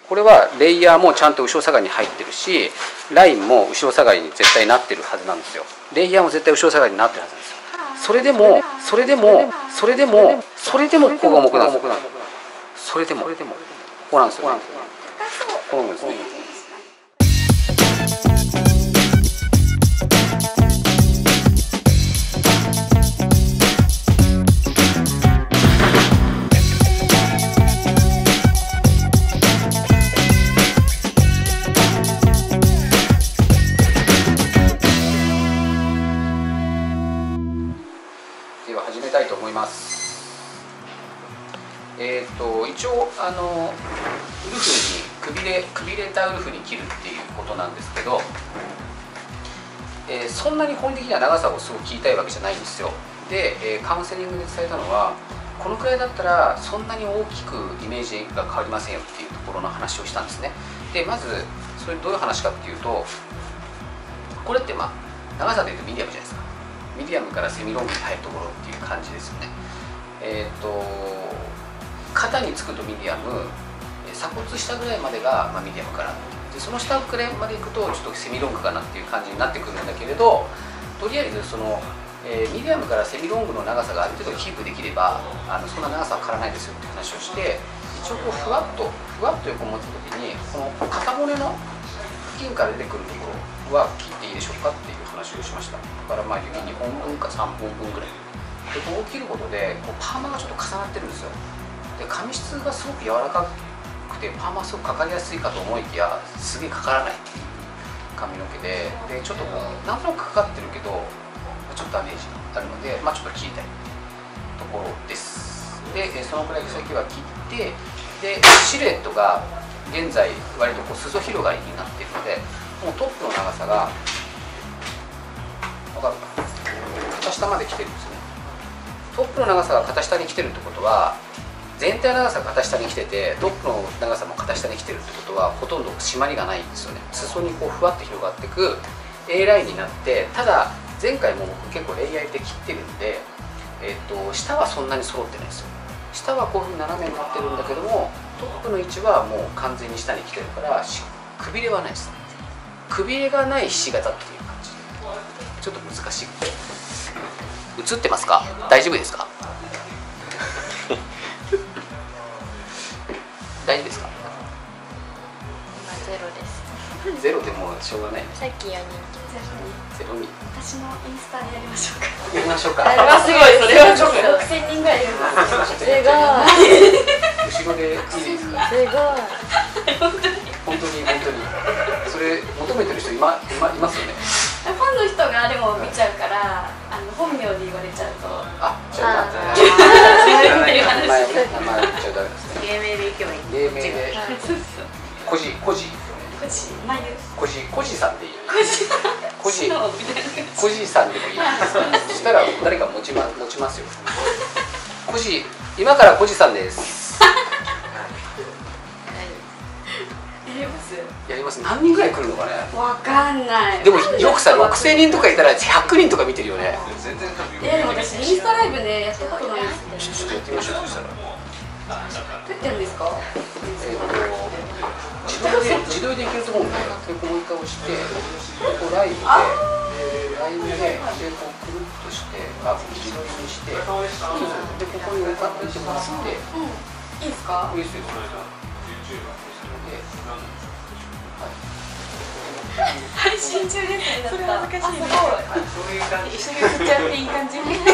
これはレイヤーもちゃんと後ろ下がりに入ってるし、ラインも後ろ下がりに絶対なってるはずなんですよ。レイヤーも絶対後ろ下がりになってるはずなんですよ。それでもここが重くなる。それでもここなんですよね。こうなんですね。始めたいと思います。一応ウルフにくびれたウルフに切るっていうことなんですけど、そんなに本的には長さをすごく切りたいわけじゃないんですよ。で、カウンセリングで伝えたのは、このくらいだったらそんなに大きくイメージが変わりませんよっていうところの話をしたんですね。でまずそれどういう話かっていうと、これって長さでいうとミディアムじゃないですか。ミディアムからセミロングに入るところっていう感じですよね。肩につくとミディアム、鎖骨下ぐらいまでがミディアムかな、でその下くらいまでいくとちょっとセミロングかなっていう感じになってくるんだけれど、とりあえずその、ミディアムからセミロングの長さがある程度キープできればそんな長さは変わらないですよって話をして、一応こうふわっと横持った時にこの肩骨の付近から出てくるところは切っていいでしょうかっていう話をしました。だから指2本分か3本分ぐらいでこう切ることでこうパーマがちょっと重なってるんですよ。で髪質がすごく柔らかくてパーマすごくかかりやすいかと思いきや、すげえかからないっていう髪の毛で、ちょっとこうなんとなくかかってるけどちょっとダメージがあるので、ちょっと切りたいところです。でそのくらい毛先は切って、でシルエットが現在割とこう裾広がりになっているので、もうトップの長さが分かるかな、肩下まで来てるんですね。トップの長さが肩下に来てるってことは、全体の長さが肩下に来ててトップの長さも肩下に来てるってことは、ほとんど締まりがないんですよね。裾にこうふわっと広がっていく A ラインになって、ただ前回も僕結構レイヤーで切ってるんで、下はそんなに揃ってないですよ。下はこういうふうに斜めになってるんだけども、トップの位置はもう完全に下に来てるからくびれはないです。くびれがないひし形っていう感じで、ちょっと難しい。映ってますか？大丈夫ですか？大丈夫ですか？ ゼロです。 ゼロでもしょうがない。 さっき4人ゼロに。 私のインスタでやりましょうか。 やりましょうか。 あれはすごい、それはちょっと 6000人ぐらいいるんですすごい後ろでいいですか？ すごい本当にそれ求めてる人いますよね。 ファンの人がでも見ちゃうから、本名で言われちゃうと。 じゃあ名前言っちゃダメですね。 芸名でいけばいい。 芸名でコジさんでいい。コジさんでもいいですか？そしたら誰か持ちますよ。今からコジさんです。やります。何人ぐらい来るのかね。 わかんない。 でもよくさ6000人とかいたら100人とか見てるよね。 でも私インスタライブでやったことないです。 ちょっとやってみましょう。そしたら撮ってるんですか？ 自撮りでいけると思うんで、こうもう一回押して、こうライブでこうくるっとして、自撮りにして、でここに向かっていってもらって、 いいですか？ いいですよ。 配信中ですね。 それ恥ずかしいね。 そういう感じ。一緒に映っちゃっていい感じ。一緒に映っ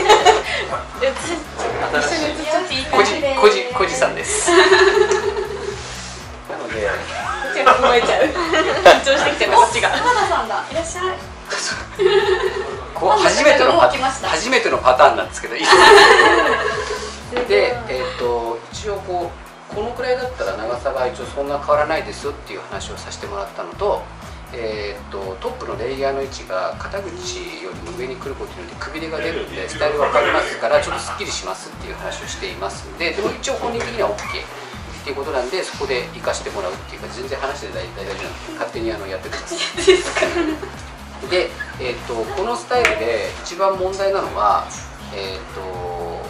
ちゃっていい感じで。 コジさんです。なので、 こっちが覚えちゃう。緊張してきてるこっちが。 浜田さんだ。いらっしゃい。 こう初めてのパターンなんですけど、いいですか？で、一応このくらいだったら長さが一応そんな変わらないですよっていう話をさせてもらったのと、トップのレイヤーの位置が肩口よりも上に来ることによってくびれが出るんでスタイルが変わりますから、ちょっとすっきりしますっていう話をしていますんで、でも一応本人的には OK っていうことなんで、そこで活かしてもらうっていうか、全然話で大丈夫なんで勝手にやってください。で、このスタイルで一番問題なのは、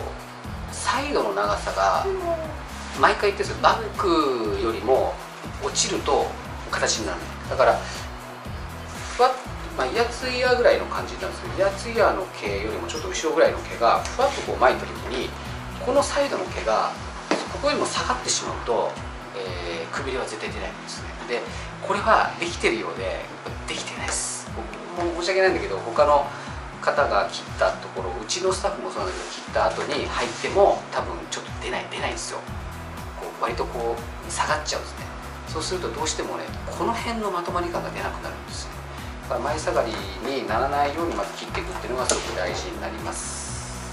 サイドの長さが毎回言ってるんですけど、バックよりも落落ちると形になる。だからふわっ、イヤツイヤーぐらいの感じなんですけど、イヤツイヤーの毛よりもちょっと後ろぐらいの毛がふわっとこう巻いた時に、このサイドの毛がここよりも下がってしまうと、くびれは絶対出ないんですね。でこれはできてるようでできてないです。僕も申し訳ないんだけど、他の方が切ったところ、うちのスタッフもそうなんだけど、切った後に入っても多分ちょっと出ないんですよ。こう割とこう下がっちゃうんですね。そうするとどうしてもね、この辺のまとまり感が出なくなるんですよ。だから前下がりにならないようにまず切っていくっていうのがすごく大事になります。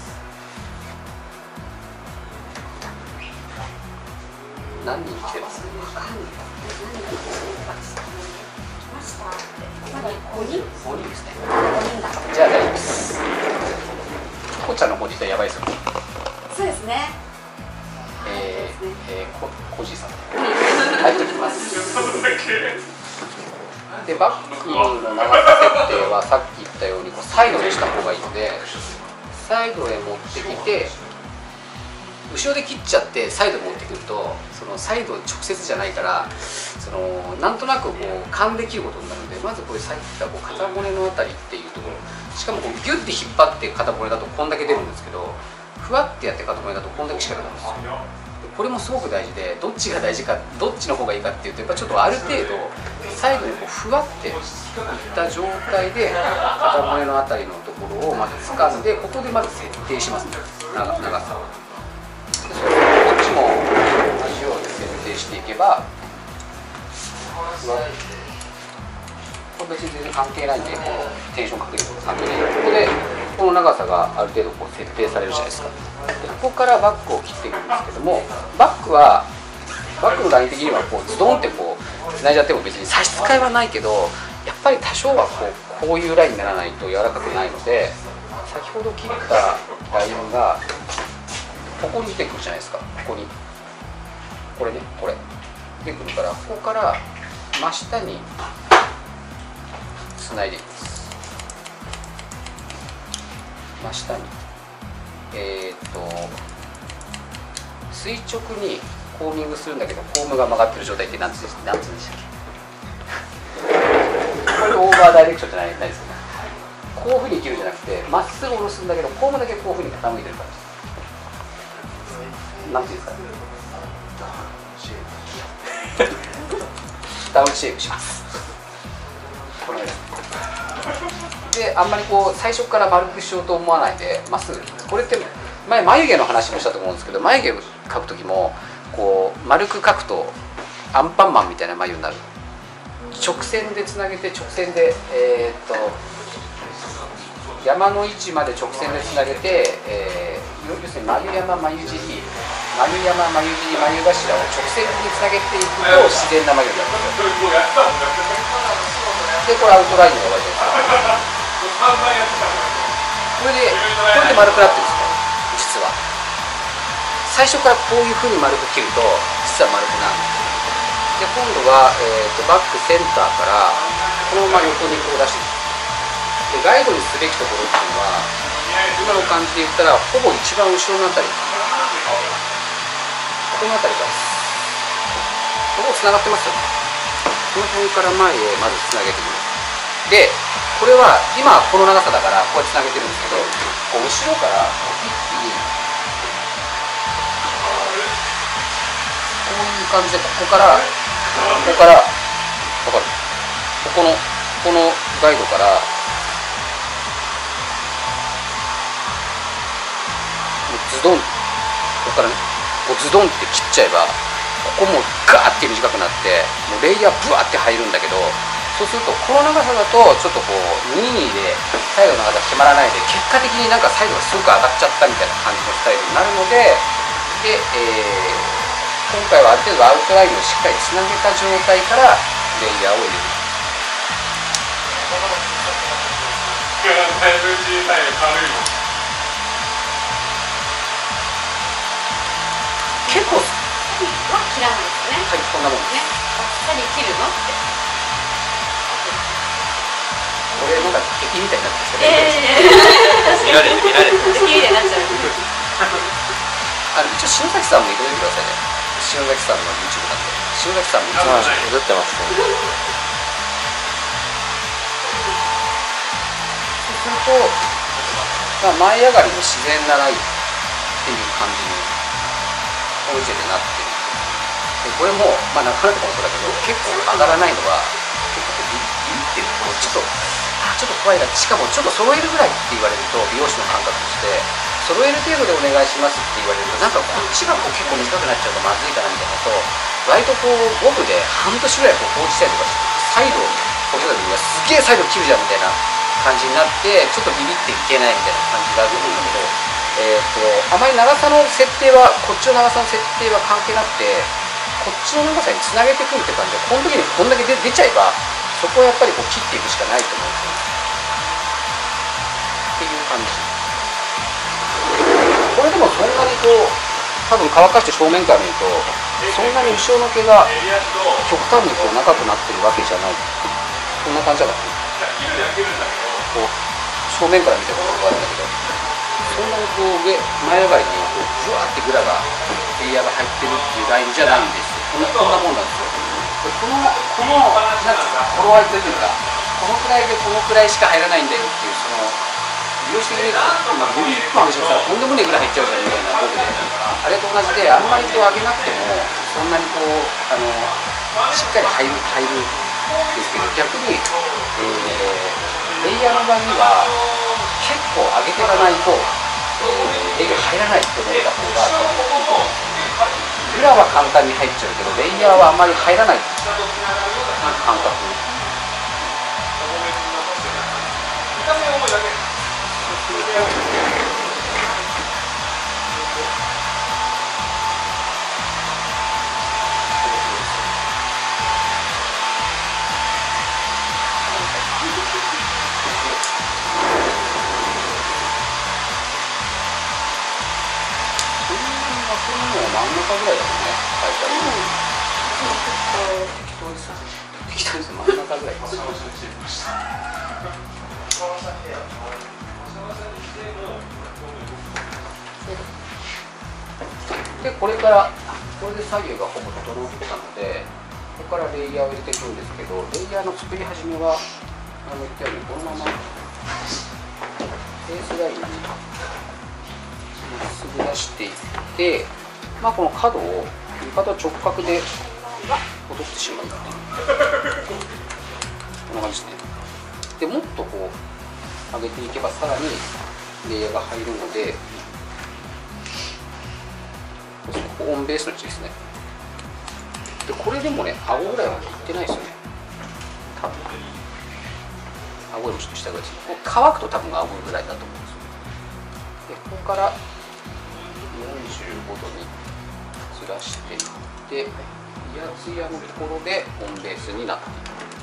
何人来てます？5人ですね。じゃあ大丈夫です。こっちゃんの文字ってやばいですよ。 そうですね。 コジさん。入ってきます。でバックの長さ設定はさっき言ったようにこうサイドにした方がいいので、サイドへ持ってきて、後ろで切っちゃってサイドに持ってくると、そのサイド直接じゃないから、なんとなくこう勘で切ることになるので、まずこれさっき言ったこう肩骨のあたりっていうところ、しかもこうギュッて引っ張って肩骨だとこんだけ出るんですけど、ふわってやって肩骨だとこんだけしか出ないんですよ。これもすごく大事で、どっちが大事か、どっちの方がいいかっていうと、やっぱちょっとある程度最後にこうふわっていった状態で肩骨のあたりのところをまず掴んで、ここでまず設定しますね、長さを。こっちも同じように設定していけば、これ別に全然関係ないんで、このテンションかけること関係ない。ここでこの長さがある程度こう設定されるじゃないですか。でここからバックを切っていくんですけども、バックのライン的にはこうズドンってこうつないじゃっても別に差し支えはないけど、やっぱり多少はこういうラインにならないと柔らかくないので、先ほど切ったラインがここに出てくるじゃないですか。ここにこれね、これ出てくるから、ここから真下につないでいきます。真下に垂直にコーミングするんだけど、コームが曲がってる状態って何つうんでしたっけ？これオーバーダイレクションじゃないですよね。こういうふうに切るんじゃなくて、まっすぐ下ろすんだけど、コームだけこういうふうに傾いてる感じ。なんていうんですかね。ダウンシェイプします。このように。であんまりこう最初から丸くしようと思わないで、まっすぐ。これって前眉毛の話もしたと思うんですけど、眉毛描く時もこう丸く描くとアンパンマンみたいな眉になる。直線でつなげて、直線で山の位置まで直線でつなげて、要するに眉山眉尻、眉山眉尻眉頭を直線につなげていくと自然な眉になるんですよ。でこれアウトラインが終わりです。これで丸くなってるんですね。実は最初からこういうふうに丸く切ると実は丸くなるんです。で今度は、バックセンターからこのまま横にこう出していく。でガイドにすべきところっていうのは、今の感じで言ったらほぼ一番後ろのあたり、このあたりからここつながってますよね。この辺から前へまずつなげてみる。でこれは今この長さだからこうやってつなげてるんですけど、こう後ろから一気にこういう感じで、ここから分かる、このガイドからズドン、ここからね、こうズドンって切っちゃえば、ここもガーって短くなってもうレイヤーブワーって入るんだけど、そうするとこの長さだとちょっとこう2でサイドの長さ決まらないで、結果的になんかサイドがすごく上がっちゃったみたいな感じのスタイルになるので、今回はある程度アウトラインをしっかりつなげた状態からレイヤーを入れる。結構は切らないですよね。 はい、こんなもんですね。 バッサリ切るのって。 これなんか敵みたいになってますけど、 見られて敵みたいになっちゃう。 一応篠崎さんも入れてくださいね。篠崎さんの YouTube なんで、 塩崎さんも映ってますね。 そうすると、前上がりの自然なラインっていう感じにオブジェでなってる。でこれも、中野とかもそうだけど、結構上がらないのは結構ビビってるところ、ちょっと怖いな。しかもちょっと揃えるぐらいって言われると、美容師の感覚として揃える程度でお願いしますって言われると、なんかこっちが結構短くなっちゃうとまずいかなみたいなのと、割とゴムで半年ぐらい放置したりとかして、サイドこういうのがすげえサイド切るじゃんみたいな感じになって、ちょっとビビっていけないみたいな感じがあると思うんだけど、あまり長さの設定は、こっちの長さの設定は関係なくて、こっちの長さにつなげてくるって感じで、この時にこんだけ出ちゃえば、そこはやっぱり切っていくしかないと思うんですよね。っていう感じ。これでもそんなに多分乾かして正面から見ると、そんなに後ろの毛が極端に長くなってるわけじゃない。こんな感じだからね。正面から見たことがあるんだけど、そんなに前上がりにブワーってグラがレイヤーが入ってるっていうラインじゃないんですよ。こんなもんなんですよ。でこのなんていうか、頃合いというか、このくらいでこのくらいしか入らないんだよっていう、美容師的に今指1本上げちゃったらとんでもねえぐらい入っちゃうじゃんみたいな僕で、あれと同じで、あんまり上げなくてもそんなにしっかり入るんですけど、逆に、レイヤーの場には結構上げていかないと、レイヤー入らないって思った方が、グラは簡単に入っちゃうけど、レイヤーはあんまり入らない感覚。真ん中ぐらいだもんね、大体。適当です、真ん中ぐらいです。で、これで作業がほぼ整ったので、ここからレイヤーを入れていくんですけど、レイヤーの作り始めは、言ったように、このままベースラインにまっすぐ出していって、この角を味方直角で落としてしまうっていうこんな感じですね。でもっと上げていけばさらにレイヤーが入るので、オンベースの位置ですね。でこれでもね、顎ぐらいまでいってないですよね、多分。顎よりもちょっと下ぐらいですね。乾くと多分顎ぐらいだと思うんですよ。でここから45度にずらしていって、イヤツヤのところでオンベースになってい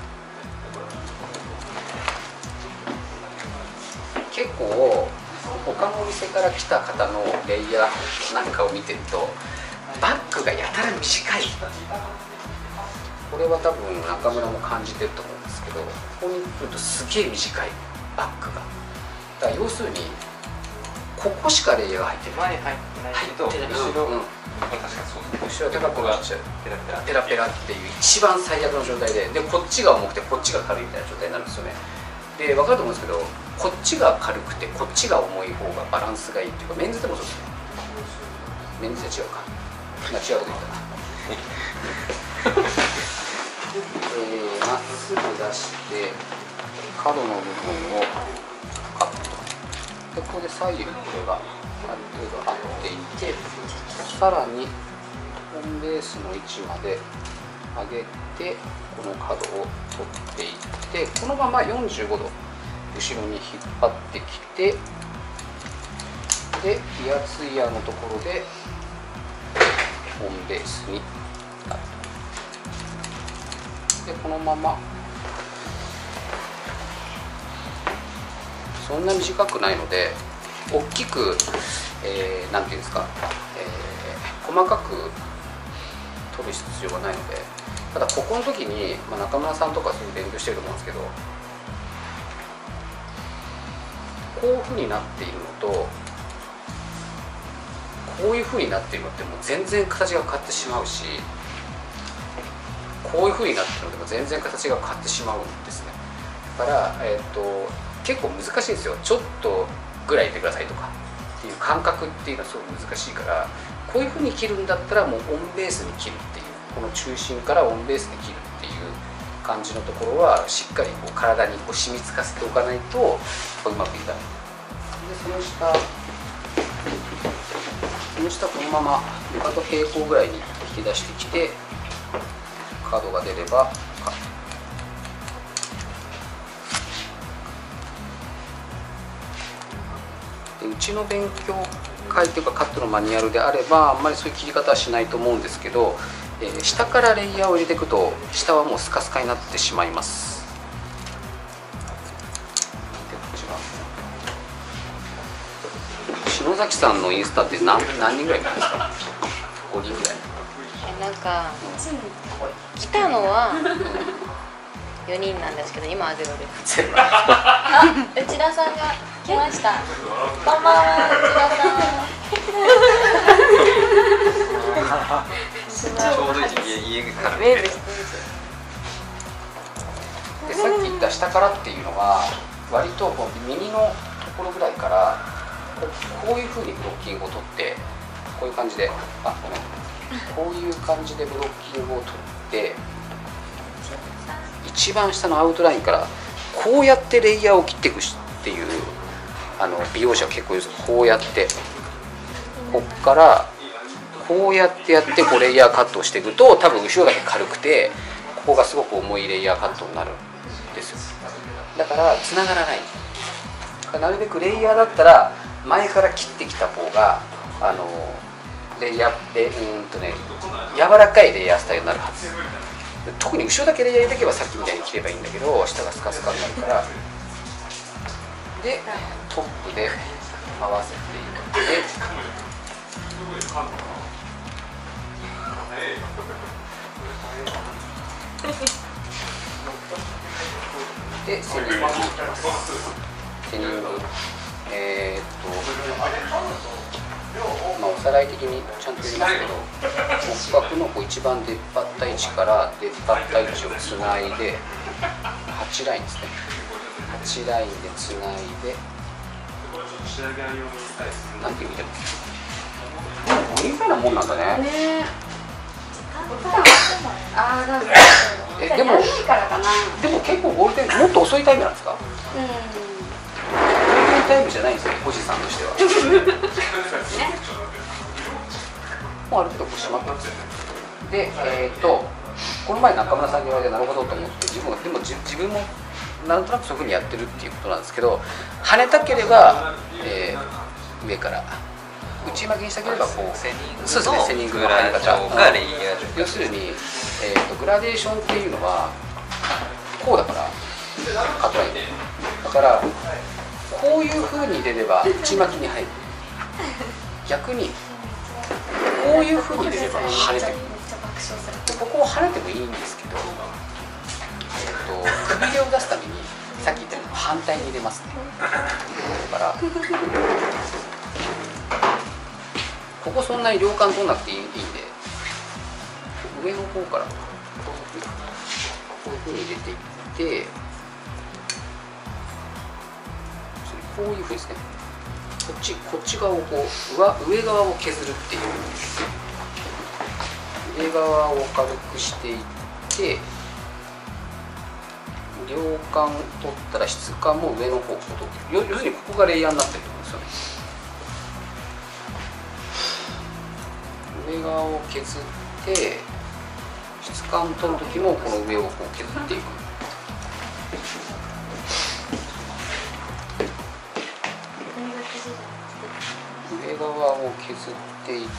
く。結構他のお店から来た方のレイヤーなんかを見てると、バッグがやたら短い。これは多分中村も感じてると思うんですけど、ここに来るとすげえ短いバッグが。だから要するにここしかレイヤーが入ってない。 前入ってないけど、後ろ、確かにそうですね。 後ろ手がこうなっちゃう。ペラペラっていう一番最悪の状態で、こっちが重くてこっちが軽いみたいな状態になるんですよね。で分かると思うんですけど、こっちが軽くてこっちが重い方がバランスがいいっていうか、メンズでもそうですね。メンズで違うか。違うこと言ったな。まっすぐ出して角の部分をカット。でここで左右これがある程度合っていて、さらにオンベースの位置まで上げて、この角を取っていって、このまま45度後ろに引っ張ってきて、でイヤツイヤのところでオンベースになると。でこのままそんな短くないので、大きく、なんていうんですか、細かく取る必要はないので、ただここの時に、中村さんとかすごい勉強してると思うんですけど、こういうふうになっているのと、こういうふうになっているのってもう全然形が変わってしまうし、 こういう風になってるのでも全然形が変わってしまうんですね。だから、結構難しいんですよ。ちょっとぐらい入れてくださいとかっていう感覚っていうのはすごく難しいから、こういう風に切るんだったらもうオンベースに切るっていう、この中心からオンベースに切るっていう感じのところはしっかりこう体にこう染み付かせておかないとうまくいかない。でその下このまま床と平行ぐらいに引き出してきて、角が出ればカット。でうちの勉強会というかカットのマニュアルであればあんまりそういう切り方はしないと思うんですけど、下からレイヤーを入れていくと下はもうスカスカになってしまいます。でこっちは篠崎さんのインスタって何人ぐらいいるんですか？5人ぐらい。 なんか来たのは4人なんですけど、今はゼロです。 あ、内田さんが来ました。こんばんは、内田さん。 ちょうど家からウェーブしてでさっき言った下からっていうのは割とこう耳のところぐらいからこういう風にブロッキングを取って、こういう感じで、あ、ごめん、こういう感じでブロッキングを取って、一番下のアウトラインからこうやってレイヤーを切っていくっていう美容師は結構言うんです。こうやってこっからこうやってやってこうレイヤーカットをしていくと、多分後ろだけ軽くてここがすごく重いレイヤーカットになるんですよ。だからつながらない。なるべくレイヤーだったら前から切ってきた方がレイヤーで柔らかいレイヤースタイルになるはず。特に後ろだけレイヤー入れていけばさっきみたいに切ればいいんだけど、下がスカスカになるから。でトップで合わせていってでセニングに行きます。セニングおさらい的にちゃんと言いますけど、骨格の一番出っ張った位置から出っ張った位置をつないで8ラインですね。8ラインでつないで、なんていう意味でもこういうふうなもんなんだね。 ああ、なんかでも結構ゴールデンもっと遅いタイムなんですか？ゴールデンタイムじゃないんですよ、おじさんとしては。もうある程度締まってます。で、この前中村さんに言われてなるほどと思って、自分もなんとなくそういうふうにやってるっていうことなんですけど、跳ねたければ、上から内巻きにしたければこう、 セニングそうですね、セニングのグラデーションがレイヤー。 要するに、グラデーションっていうのはこうだからカットラインで、だからこういうふうに入れれば内巻きに入る。逆にこういうふうに入れれば跳ねてくる。ここを跳ねてもいいんですけど、くびれを出すためにさっき言ったように反対に入れますね。だからここそんなに両間取らなくていいんで、上の方からこういうふうに入れていって、こういうふうにですね、こっち側をこう上側を削るっていう、上側を軽くしていって、両間取ったら質感も上の方を取る。要するにここがレイヤーになってるってことですよね。上側を削って質感取る時もこの上をこう削っていく。上側を削っていって、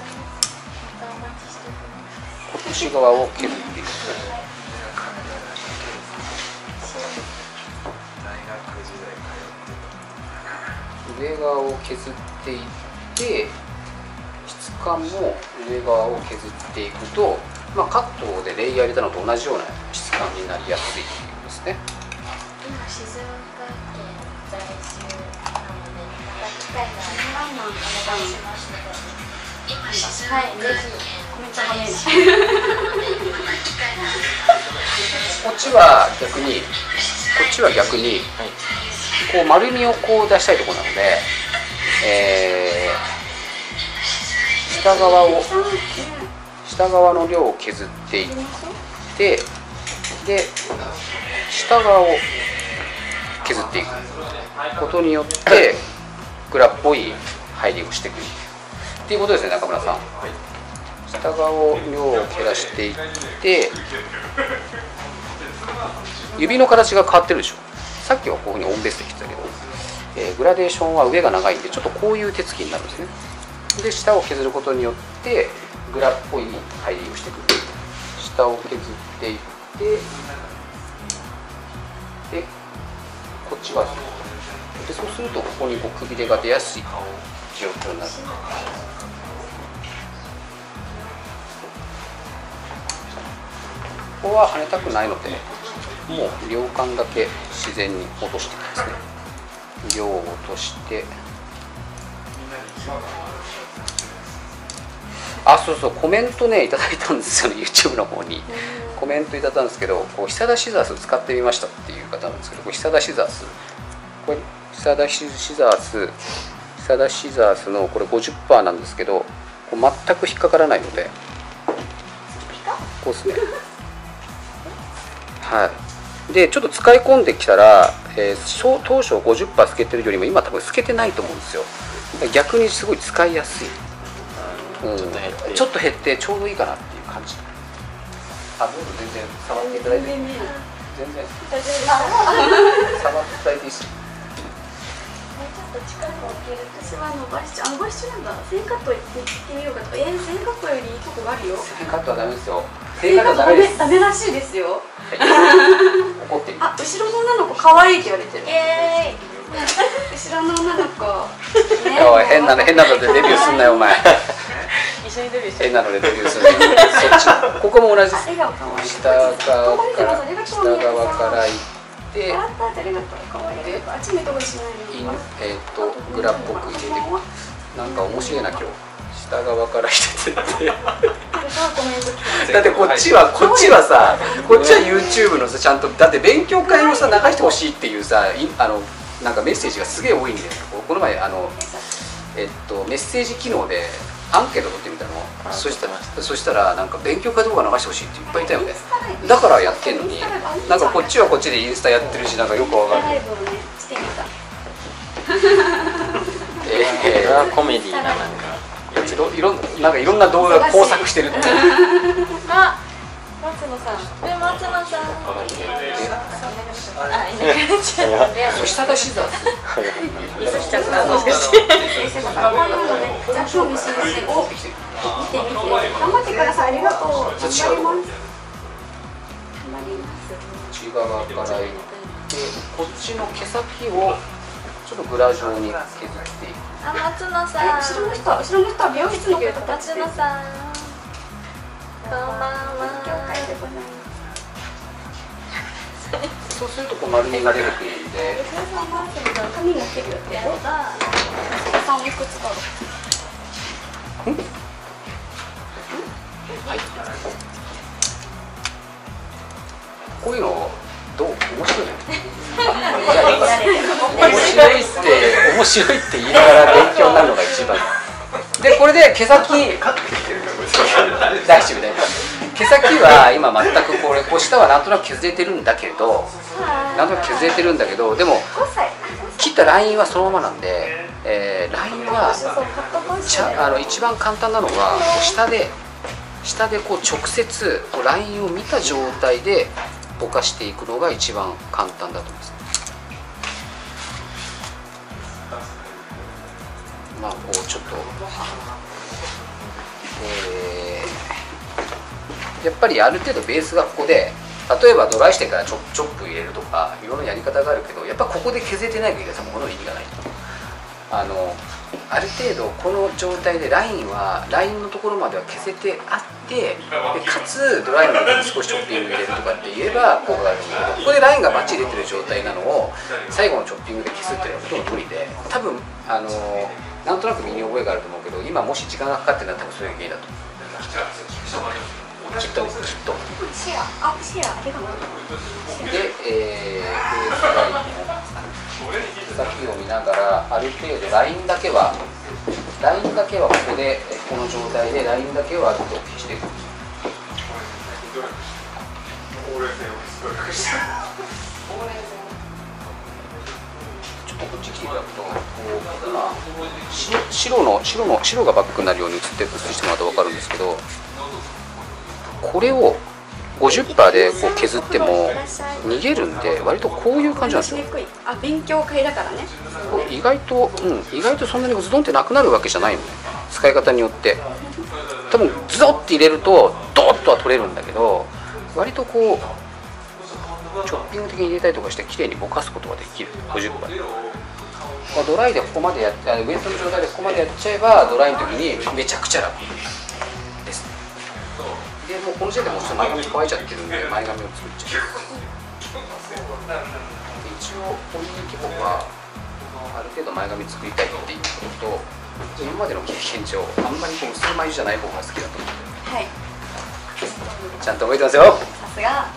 こっち側を削っていく。上側を削っていって、質感も上側を削っていくと、カットでレイヤー入れたのと同じような質感になりやすいっていうことですね。 今静岡県在住なので、また機会があればお願いしますので、今静岡県めっちゃ跳ねない。 こっちは逆にこう丸みをこう出したいところなので、下側の量を削っていって、で下側を削っていくことによってグラっぽい入りをしていくっていうことですね、中村さん。下側を量を減らしていって、指の形が変わってるでしょ。さっきはこういうふうにオンベースで切ってたけど、グラデーションは上が長いんでちょっとこういう手つきになるんですね。で下を削ることによってグラっぽい入りをしていく。下を削っていって、でこっち側で、そうするとここにこうくびれが出やすい状況になる。ここは跳ねたくないので、もう両間だけ自然に落としていきますね。両を落として、そうそう、コメントねいただいたんですよね、 YouTube の方にコメントいただいたんですけど、こう久田シザース使ってみましたっていう方なんですけど、これ久田シザース、これ久田シザースのこれ 50% なんですけど、こう全く引っかからないので、こうですね。はい、でちょっと使い込んできたら、当初 50% 透けてるよりも今多分透けてないと思うんですよ。逆にすごい使いやすい、ちょっと減ってちょうどいいかなっていう感じ。全然触っていただいて、全然触っていただいていいです。 ちょっと力を入れると、私は伸ばしちゃう。伸ばしちゃうんだ。線カット行ってみようかと。線カットよりいいとこがあるよ。 線カットはダメですよ。 線カットダメらしいですよ。 怒ってる。 後ろの女の子可愛いって言われてる。後ろの女の子。 おい、変なのでデビューすんなよお前。 一緒にデビューして。 変なのでデビューする。そっち。ここも同じです。下側から行って、グラっぽく入れて、なんか面白いな今日。下側から入れてって。だってこっちはさ、こっちは YouTube のさ、ちゃんとだって勉強会をさ流してほしいっていうさ、なんかメッセージがすげえ多いんで、この前メッセージ機能でアンケート取ってみたの。そしたらなんか勉強会動画流してほしいっていっぱいいたよね。だからやってんのに、なんかこっちはこっちでインスタやってるし、なんかよくわかんない。 これはコメディーな、なんかいろんな動画が交錯してるって。 松野さん。松野さん。 下田シザース。 頑張ってください。ありがとう。頑張ります。 内側からいって、こっちの毛先をちょっとグラ状に削っていく。 松野さん。 後ろの人は美容室の方たち。 松野さん。こんばんは。 そうするとこう丸みが出てくるんで。 髪が切るよってやろうだ。さんいくつだろう。 はい。こういうのどう面白いね。面白いって言いながら勉強になるのが一番。でこれで毛先大丈夫だよ。毛先は今全くこれ下はなんとなく削れてるんだけど、でも切ったラインはそのままなんで、ラインは一番簡単なのは下でこう直接ラインを見た状態でぼかしていくのが一番簡単だと思います。まあこうちょっと、やっぱりある程度ベースがここで、例えばドライしてからチョップ入れるとかいろんなやり方があるけど、やっぱここで削れてない限りはもの意味がない。ある程度この状態でラインのところまでは削ってあって、でかつドライの時に少しチョッピング入れるとかって言えば効果があるんだけど、ここでラインがバッチリ出てる状態なのを最後のチョッピングで消すっていうのはほとんど無理で、多分なんとなく身に覚えがあると思うけど、今もし時間がかかってるのは多分それが原因だと思う。 キットです、キットシェア、シェア、あれかな。 で、ベースラインの先を見ながら、ある程度ラインだけはここでこの状態でラインだけはある程度していく。ちょっとこっち切りだと、こう今白がバックになるように映してもらうと分かるんですけど、これを50% でこう削っても逃げるんで、割とこういう感じなんですよ。 あ、勉強会だからね。 意外とそんなにズドンってなくなるわけじゃないのね、使い方によって。多分ズドッて入れるとドッとは取れるんだけど、割とこうチョッピング的に入れたりとかして綺麗にぼかすことができる。50% で、ドライでここまでウエットの状態でここまでやっちゃえば、ドライの時にめちゃくちゃ楽ですね。でもうこの時点でもうちょっと前髪乾いちゃってるんで、前髪を作っちゃう。一応こういう規模はある程度前髪作りたいっていうことと、今までの経験上あんまりこう薄い眉じゃない方が好きだと思って、 はい、 ちゃんと覚えてますよ。 さすが。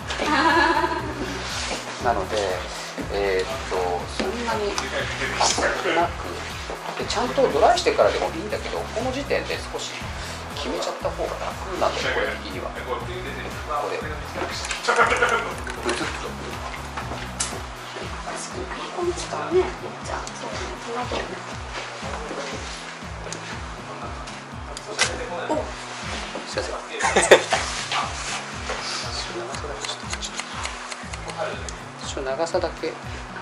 なのでそんなに浅くなくで、ちゃんとドライしてからでもいいんだけど、この時点で少し決めちゃった方が楽なんだよ、これ的には。ここでブツッとこの使うね。じゃあそうね、その後ね。 すいません。長さだけ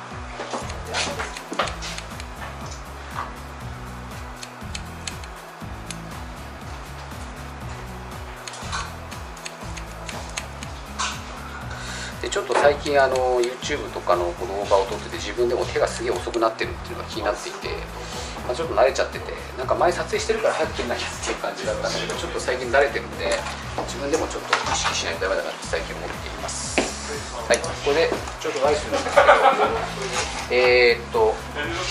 で、ちょっと最近YouTube とかの動画を撮ってて、自分でも手がすげえ遅くなってるっていうのが気になっていて、ちょっと慣れちゃってて、なんか前撮影してるから早く切んなきゃっていう感じだったんだけど、ちょっと最近慣れてるんで、自分でもちょっと意識しないとダメだなって最近思っています。はい、ここでちょっとライスするんですけど、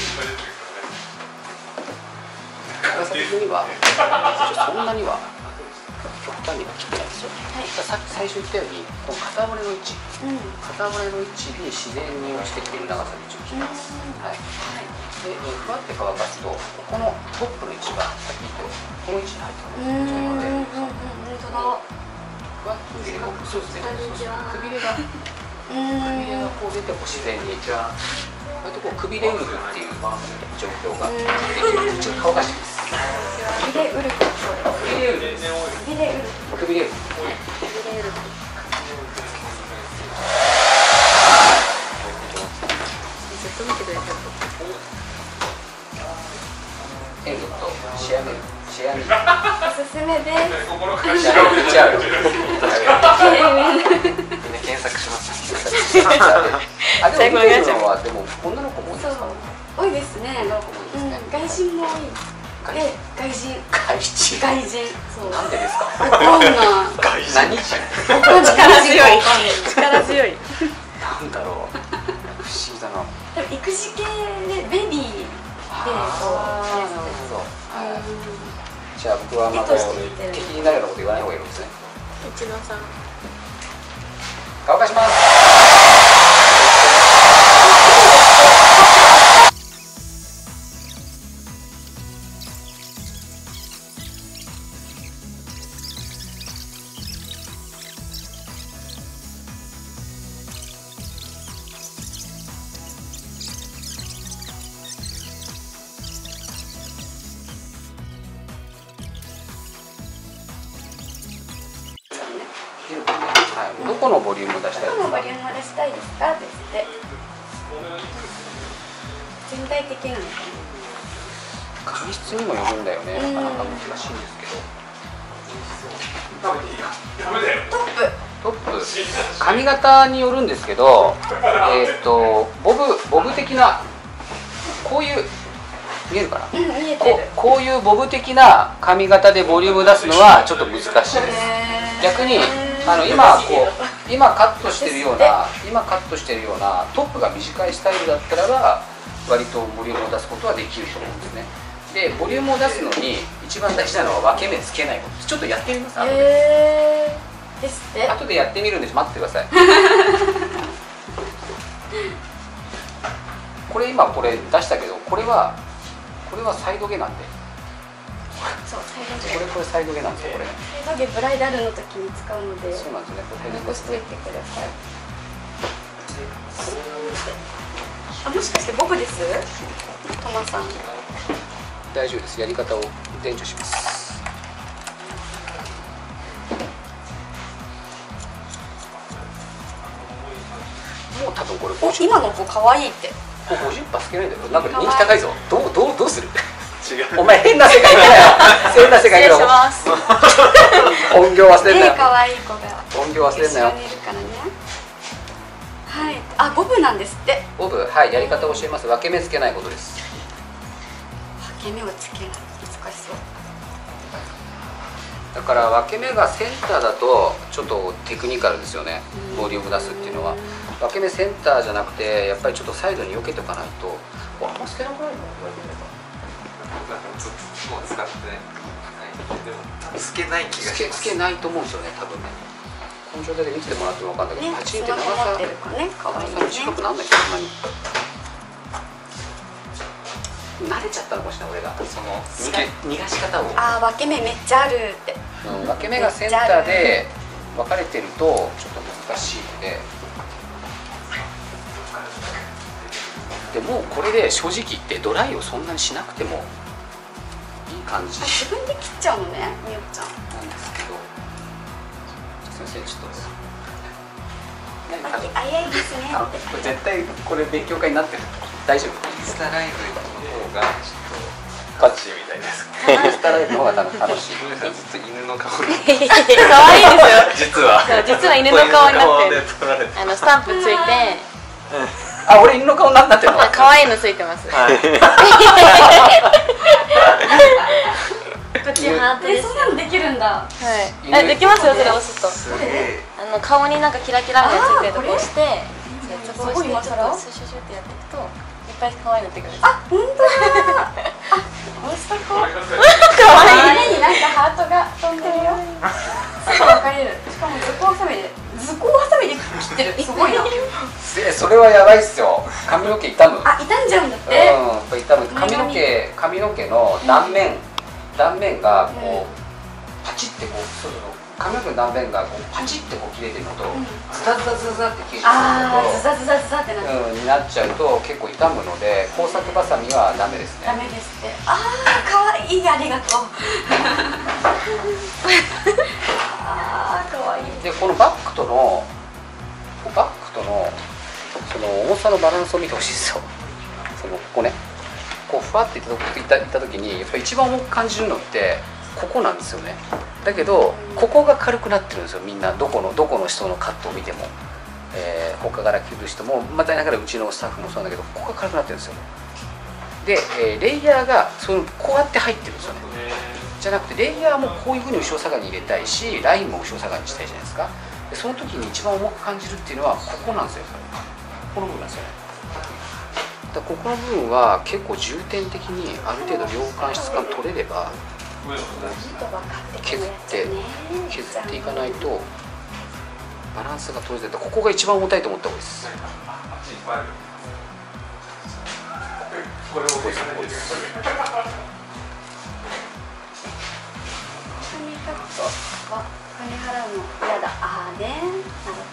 長さ的にはそんなには極端には切ってないですよ。はい、さっき最初言ったように、この片骨の位置、片骨の位置に自然に落ちてきている長さに注意します。はい。で、ふわって乾かすと、ここのトップの位置がさっき言ったようにこの位置に入ってくるので、ふわっと入れる。そうですね。くびれがこう出て、自然に割とこうくびれウルフっていう状況ができる。ちょっと乾かしてます。 くびれウルフ。 くびれウルフです。 くびれウルフ。 くびれウルフ。 ずっと見てくれてる。 エンドとシェアメル。 おすすめです。 みんな検索します。 あ、でも見てるのはでも女の子も多いですか？ 多いですね。外人も多い。で、外人。そう。 なんでですか？ 何人？ 力強い。力強い。 なんだろう。不思議だな。 でも育児系でベビーでこう。 じゃあ僕はまた敵になるようなこと言わない方がいいんですね。 一野さん。 乾かします。どこのボリュームを出したいですか？ どこのボリュームを出したいですかですって。全体的なのかな。 髪質にもよるんだよね。なかなか難しいんですけど。トップ髪型によるんですけど、ボブ的なこういう見えるかな？ 見えてる。 こういうボブ的な髪型でボリュームを出すのはちょっと難しいです。逆に今カットしてるようなトップが短いスタイルだったらば割とボリュームを出すことはできると思うんですね。 でボリュームを出すのに一番大事なのは分け目つけないこと。ちょっとやってみます。 ですって。 後でやってみるんで待ってください。これ今これ出したけど、これはサイド毛なんで。 そうサイド毛。 これサイド毛なんですよ。これ。 サイド毛ブライダルの時に使うので。 そうなんですね。これ残しといてください。あ、もしかしてボブです？トマさん。 大丈夫です。やり方を伝授します。もう多分これ今の子可愛いって。 もう50%つけないんだよ。なんか人気高いぞ。どうする？ 違う。 お前変な世界行くなよ。変な世界行くなよ。本業忘れんなよ。 可愛い子が。 本業忘れんなよ。 後ろにいるからね。はい。あ、ボブなんですって。 ボブ、はい、やり方を教えます。分け目つけないことです。 分け目をつけない。難しそう。 だから分け目がセンターだとちょっとテクニカルですよね。ボリューム出すっていうのは。分け目センターじゃなくてやっぱりちょっとサイドに避けておかないと。あんまつけなくないの？ ずっともう使ってない。でもつけない気がします。 つけないと思うんですよね、多分ね。この状態で見ててもらっても分かんないけど、パチンって長さ短くなんないですよ、そんなに。慣れちゃったのかもしれない、俺が。その逃がし方を。 ああ、分け目めっちゃあるって。 分け目がセンターで分かれてるとちょっと難しいので。でもうこれで正直言ってドライをそんなにしなくてもいい感じ。 自分で切っちゃうのね、みよちゃん。 なんですけど。すみません、ちょっと。 あやいですね。 これ絶対これ勉強会になってる。大丈夫？ インスタライブの方がちょっとガチみたいです。 インスタライブの方が楽しい。 ずっと犬の顔に。 可愛いんですよ。 実は犬の顔になってる。スタンプついて。 あ、俺犬の顔になってるの？ 可愛いのついてます。こっちハートです。 そんなのできるんだ。 はい。できますよ、それ押すと。顔になんかキラキラみたいなついてるとこ押して、そこを押してちょっとシュシュシュってやっていくといっぱい可愛いの出てくる。 あ、本当だ。押した子。可愛い。になんかハートが飛んでるよ。すぐ分かれる。しかも図工ハサミで切ってる。すごいな。 それはやばいっすよ。髪の毛傷む。 あ、傷んじゃうんだって。 傷む。髪の毛の断面がこうパチってこう、髪の毛の断面がこうパチってこう切れてるのと、ズタズタズタって切れてるのと、 ズタズタズタってなっちゃうと結構傷むので、工作バサミはダメですね。 ダメですって。ああ、可愛い、ありがとう。ああ、可愛い。 でこのバッグとのその重さのバランスを見てほしいですよ。ここね、こうふわっていった時にやっぱり一番重く感じるのってここなんですよね。だけどここが軽くなってるんですよ。みんなどこの人のカットを見ても、他から着る人もまたながらうちのスタッフもそうなんだけど、ここが軽くなってるんですよ。で、レイヤーがこうやって入ってるんですよね。じゃなくてレイヤーもこういうふうに後ろ下がりに入れたいし、ラインも後ろ下がりにしたいじゃないですか。でその時に一番重く感じるっていうのはここなんですよ。この部分なんですよね。だからここの部分は結構重点的にある程度量感質感取れれば削っていかないとバランスが取れてて、ここが一番重たいと思った方がいいです。ここです。 髪カットは金払うの嫌だ。ああね、なるほどね。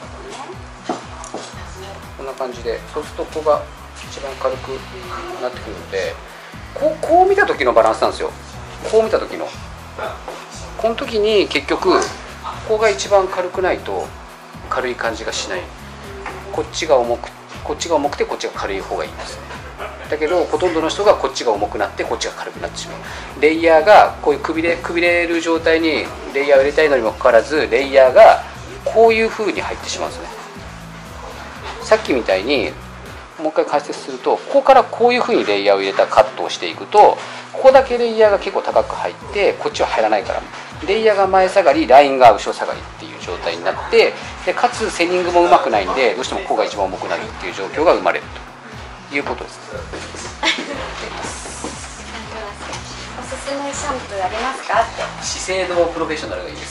こんな感じで、そうするとここが一番軽くなってくるので、こう見た時のバランスなんですよ。こう見た時のこの時に結局ここが一番軽くないと軽い感じがしない。こっちが重くてこっちが軽い方がいいんですね。だけどほとんどの人がこっちが重くなってこっちが軽くなってしまう。レイヤーがこういうくびれる状態にレイヤーを入れたいのにもかかわらず、レイヤーがこういう風に入ってしまうんですね。さっきみたいにもう一回解説すると、ここからこういう風にレイヤーを入れたカットをしていくと、ここだけレイヤーが結構高く入ってこっちは入らないから、レイヤーが前下がりラインが後ろ下がりっていう状態になって、でかつセニングもうまくないんでどうしてもここが一番重くなるっていう状況が生まれるということです。 すめシャンプーありますかって。 資生堂プロフェッショナルがいいです。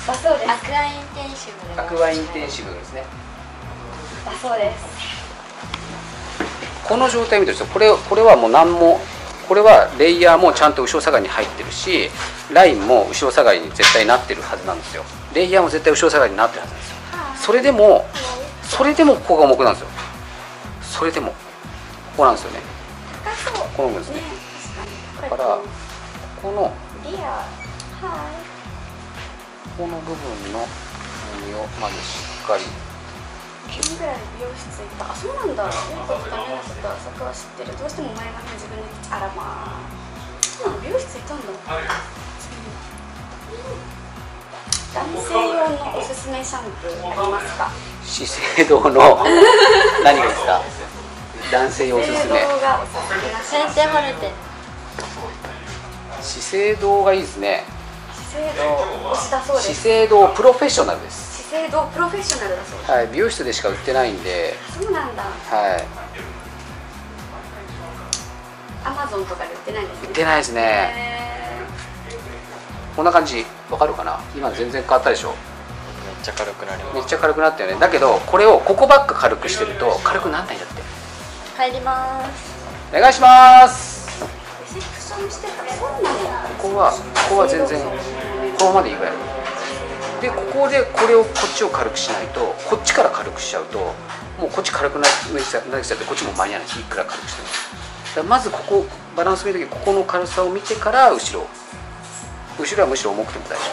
だそうです。 アクアインテンシブル。 アクアインテンシブルですね。 だそうです。 この状態見てるとこれはもう何も、これはレイヤーもちゃんと後ろ下がりに入ってるし、ラインも後ろ下がりに絶対なってるはずなんですよ。レイヤーも絶対後ろ下がりになってるはずなんですよ。それでもここが重くなんですよ。それでもここなんですよね。この部分ですね。だからこのこの部分の重みをまずしっかり。 9年ぐらい美容室行った。あ、そうなんだ。よくダメな人とそこは知ってる。どうしても前髪自分であらまあ。そうなの、美容室行ったんだ。男性用のおすすめシャンプーありますか？ 資生堂の何がいいですか？男性用おすすめ。 先生惚れてる。 資生堂がいいですね。 資生堂推しだそうです。 資生堂プロフェッショナルです。 資生堂プロフェッショナルだそうです。 はい、美容室でしか売ってないんで。 そうなんだ。 はい。 アマゾンとかで売ってないですね。 売ってないですね。こんな感じ、わかるかな？今全然変わったでしょ。 めっちゃ軽くなります。 めっちゃ軽くなったよね。だけどこれをここばっか軽くしてると軽くならないんだって。 入ります。 お願いします。 レセプションしてた。そうなの。 ここは全然このままでいいぐらいで、ここでこれをこっちを軽くしないと、こっちから軽くしちゃうともうこっち軽くなりちゃってこっちも間に合わないし、いくら軽くしても。だからまずここバランス見るとき、ここの軽さを見てから後ろはむしろ重くても大丈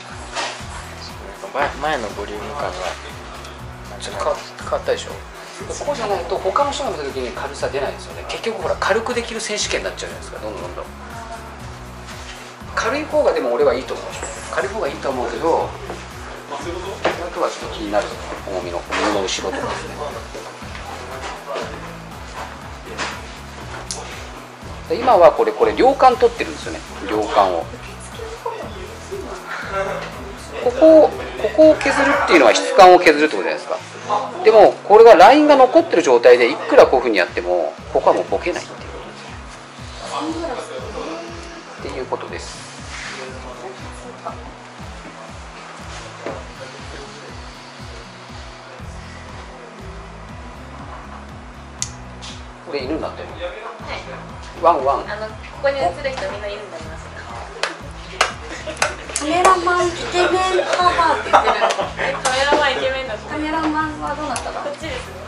夫。 前のボリューム感がちょっと変わったでしょ。こうじゃないと他の人が見た時に軽さ出ないんですよね。結局ほら軽くできる選手権になっちゃうじゃないですか。どんどん軽い方がでも俺はいいと思う。軽い方がいいと思うけど、あとはちょっと気になる重みの後ろとかですね。今はこれ量感取ってるんですよね。量感をここを削るっていうのは質感を削るってことじゃないですか。でもこれがラインが残ってる状態でいくらこういうふうにやってもここはもうボケないっていうことです。これ犬になってる。はい。ワンワン。 ここに映る人みんな犬になります。 カメラマンイケメン母って言ってる。 カメラマンイケメンだ。 カメラマンはどうなったの？ こっちですね。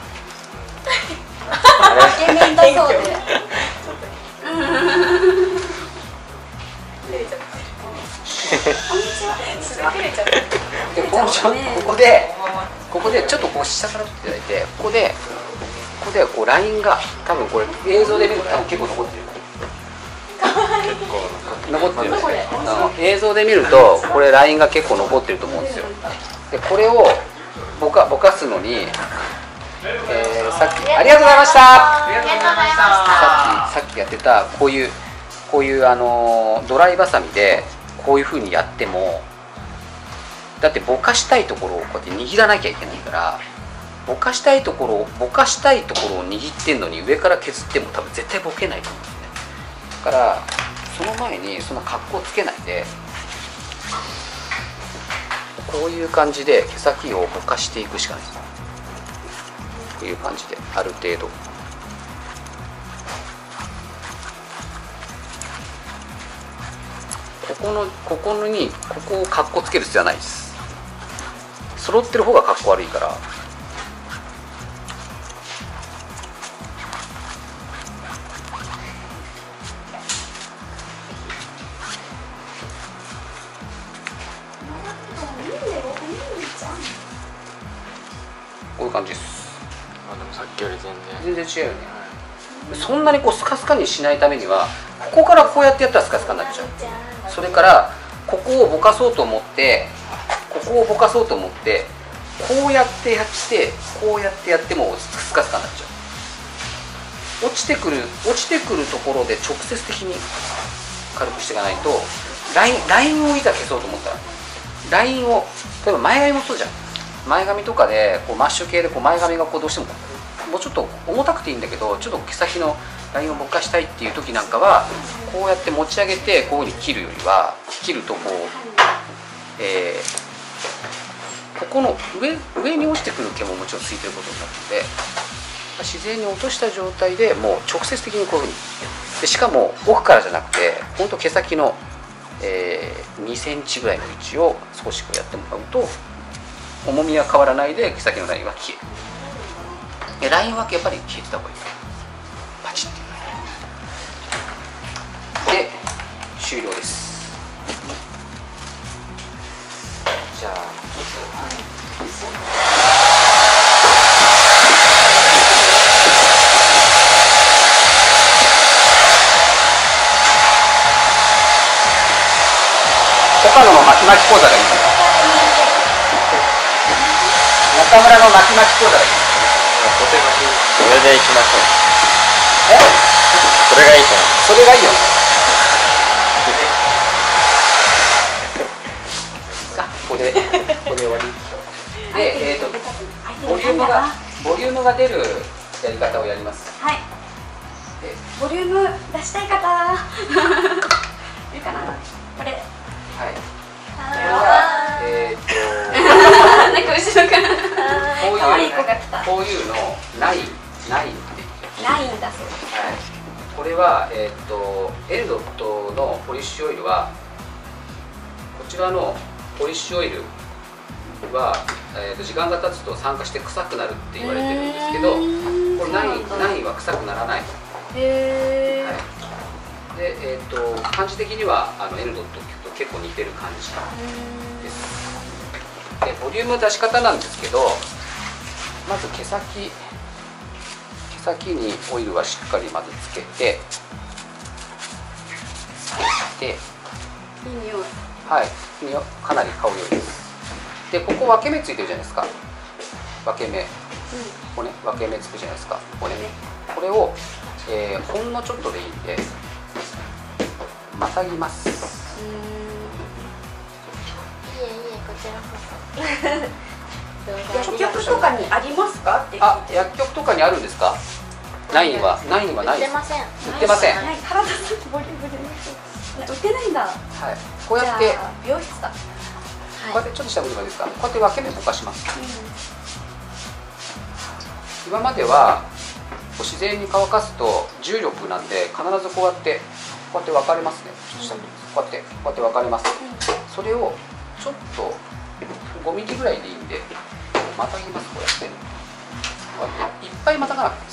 イケメンだそうで。 照れちゃった。 こんにちは。 照れちゃった。 でここでちょっとこう下から取っていただいて、ここでこうラインが多分これ映像で見ると多分結構残ってる。残ってる。映像で見るとこれラインが結構残ってると思うんですよ。でこれをぼかすのに、さっきありがとうございました。さっきやってたこういうドライバサミでこういう風にやっても、だってぼかしたいところをこうやって握らなきゃいけないから、ぼかしたいところを握ってんのに上から削っても多分絶対ぼけないと思うんですね。だからその前にそんな格好つけないで、こういう感じで毛先をぼかしていくしかないです。こういう感じである程度。ここをカッコつける必要はないです。揃ってる方がカッコ悪いから。こういう感じです。 でもさっきより全然違うよね。そんなにこうスカスカにしないためには、ここからこうやってやったらスカスカになっちゃう。それからここをぼかそうと思って、こうやってやってもスカスカになっちゃう。落ちてくるところで直接的に軽くしていかないと、ラインをいざ消そうと思ったら、ラインを例えば前髪もそうじゃん。前髪とかでこうマッシュ系でこう前髪がこうどうしてももうちょっと重たくていいんだけど、ちょっと毛先のラインをぼかしたいっていう時なんかはこうやって持ち上げてこういうふうに切るよりは、切るとこう、ここの上に落ちてくる毛ももちろんついてることになるので、自然に落とした状態でもう直接的にこういうふうにで、しかも奥からじゃなくて本当毛先の、2センチぐらいの位置を少しこうやってもらうと重みは変わらないで毛先のラインは消える。でライン分けやっぱり消えてた方がいい。パチッてで終了です。じゃあ他の巻き講座がいいですか。中村の巻き講座がいいですか。 それでいきましょう。それがいいと思う。 それがいいよ。ここで終わり。で、ボリュームが出るやり方をやります。 はい。ボリューム出したい方いるかな。これ。 はい。これはなんか後ろから可愛い子が来た。 こういうのないって言ってないんだそうです。 はい。これはエルドットのポリッシュオイルはこちらのポリッシュオイルは時間が経つと酸化して臭くなるって言われてるんですけど、これないは臭くならない。 へえ。 で感じ的にはエルドットと結構似てる感じです。でボリューム出し方なんですけど、まず毛先にオイルはしっかりまずつけて、でいい匂い。 はい、かなり香り良いです。でここ分け目ついてるじゃないですか。分け目、ここね分け目つくじゃないですか。これを、ほんのちょっとでいいんでまたぎます。 いえこちらこそ。 薬局とかにありますかって聞いて。 薬局とかにあるんですか。ないはないです。 売ってません。 売ってません。 体のボリュームで売ってないんだ。 はい。こうやって美容室だ。 こうやってちょっとした部分ですか。こうやって分け目ぼかします。今までは自然に乾かすと重力なんで必ずこうやって分かれますね。ちょっとした部分です。こうやって分かれます。それをちょっと5ミリぐらいでいいんでまたぎます。こうやっていっぱいまたがなくていいです。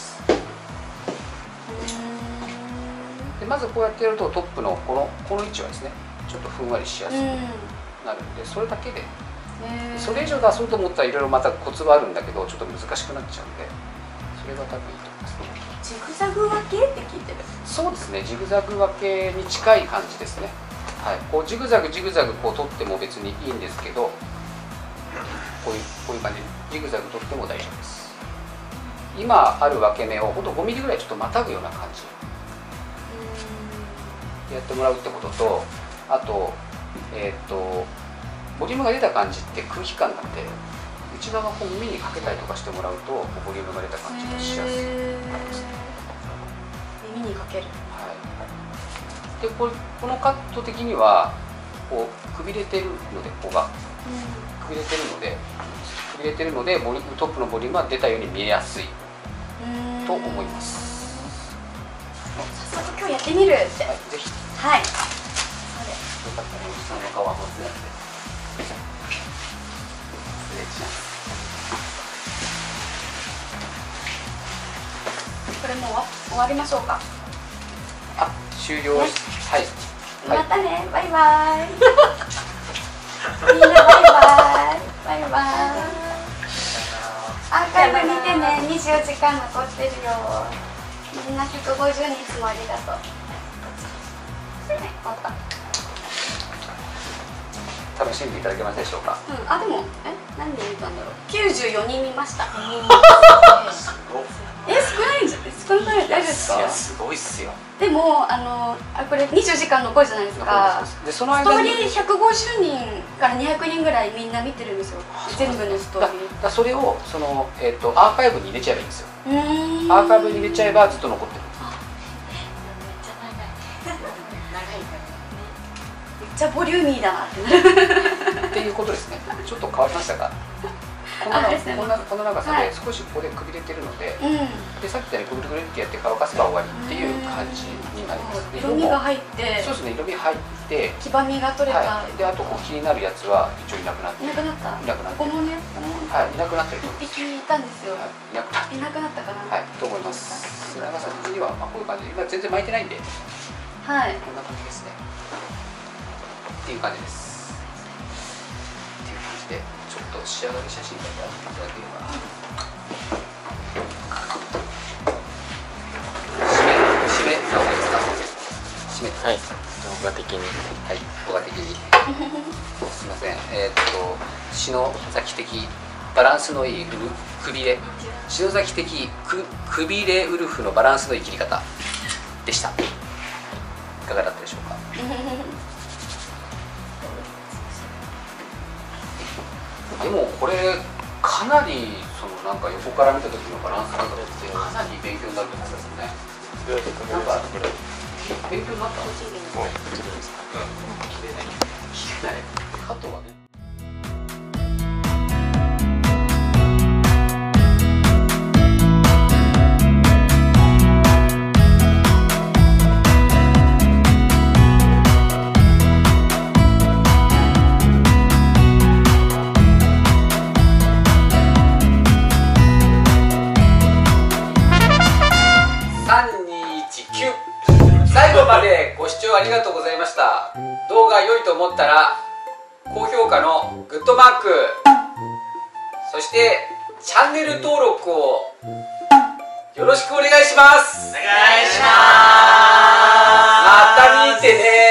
でまずこうやってやるとトップのこの位置はですねちょっとふんわりしやすくなるんで、それだけでそれ以上出そうと思ったらいろいろまたコツはあるんだけどちょっと難しくなっちゃうんで、それが多分いいと思いますね。 ジグザグ分けって聞いてる。 そうですね、ジグザグ分けに近い感じですね。はい、こうジグザグこう取っても別にいいんですけど、こういう感じでジグザグ取っても大丈夫です。今ある分け目をほんと5ミリぐらいちょっとまたぐような感じでやってもらうってことと、あとボリュームが出た感じって空気感なんで内側を耳にかけたりとかしてもらうとボリュームが出た感じがしやすいですね。 耳にかける。 はい。でこのカット的にはこうくびれてるのでここがくびれてるのでトップのボリュームは出たように見えやすいと思います。 早速今日やってみるって。 はい、ぜひ。 はい。 よかったらおじさんの顔は持つなんで。失礼します。 これもう終わりましょうか。 終了。はい。 またね、バイバイ。みんなバイバイ。バイバイ。アーカイブ見てね、24時間残ってるよ。みんな150人いつもありがとう。終わった。 楽しんでいただけましたでしょうか。 あ、でも何人見たんだろう。94人見ました。 すごい。 少ないんじゃ少なくないですか。 すごいっすよ。 でもこれ24時間残るじゃないですか。 でその間にストーリー150人から200人ぐらいみんな見てるんですよ。全部のストーリー。 それをアーカイブに入れちゃえばいいんですよ。アーカイブに入れちゃえばずっと残ってる。 ちゃボリューミーだなってなるっていうことですね。ちょっと変わりましたか。この長さで少しここでくびれてるので、でさっき言ったようにぐるぐるってやって乾かせば終わりっていう感じになります。 色味が入って、 そうですね、色味入って黄ばみが取れた。 であとこう気になるやつは一応いなくなって、 いなくなった。 いなくなって、 このね、 はい、いなくなってると思い一ます。 匹いたんですよ。 いなくなっていなくなったかな。 はい、と思います。長さ的にはまあこういう感じで、今全然巻いてないんで、 はい。 こんな感じですね。っていう感じです。っていう感じで、ちょっと仕上がり写真だけいただければ。締め、どうですか。締め。 はい。動画的に。 はい、動画的に。すみません。篠崎的バランスのいいくびれ。篠崎的くびれウルフのバランスのいい切り方でした。いかがだったでしょうか。でもこれかなりなんか横から見た時のバランス感覚ってかなり勉強になると思いますね。なんか勉強になった。綺麗ね。カットはね。最後までご視聴ありがとうございました。動画良いと思ったら高評価のグッドマーク、そしてチャンネル登録をよろしくお願いします。 お願いします。 また見てね。